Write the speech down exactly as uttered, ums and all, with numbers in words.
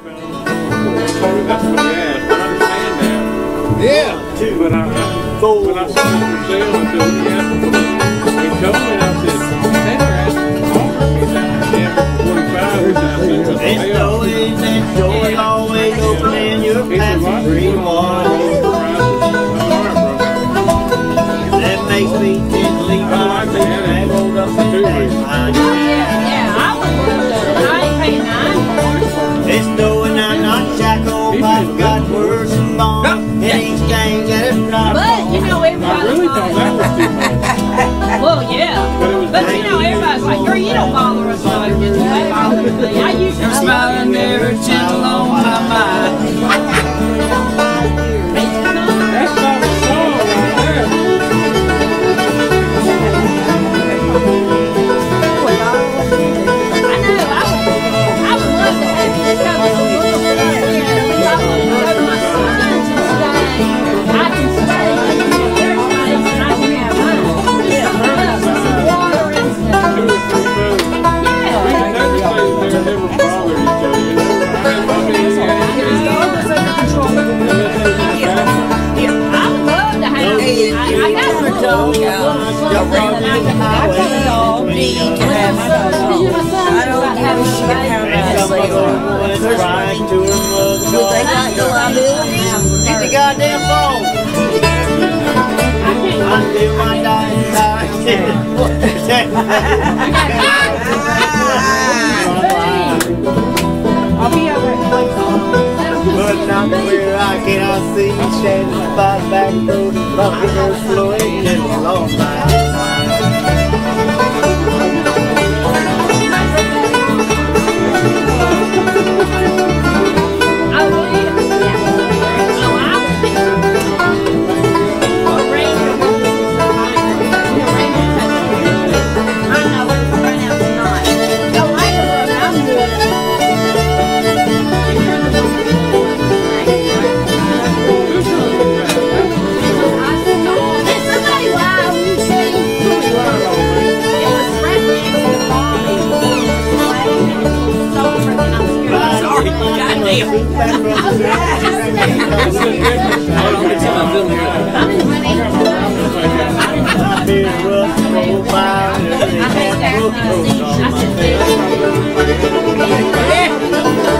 That's what he asked. I understand that. Yeah. But I, Four. when I saw it for sale, I said, what do you ask for? He told me, and I said, Tanner asked me to offer me that. Yeah, for forty-five. And I said, well, This hey, door is that door is always open in your passage green one. That makes me gently ride and hold up and down. Yeah, I would love that. I ain't paying nine for it. This door and I'm not shackled, I've got words and bonds, and each thing that is not But, you know, I everybody. really thought that was too much. Well, yeah. But, you know, everybody's like, girl, you don't bother us like this. You ain't bothering me. I usually smiling there, gentle on my mind. That's not a song right there. Get the goddamn phone. Until my dying time. I'll be over at But not where I cannot see standing by the back road and bucking her flowing in a long time. I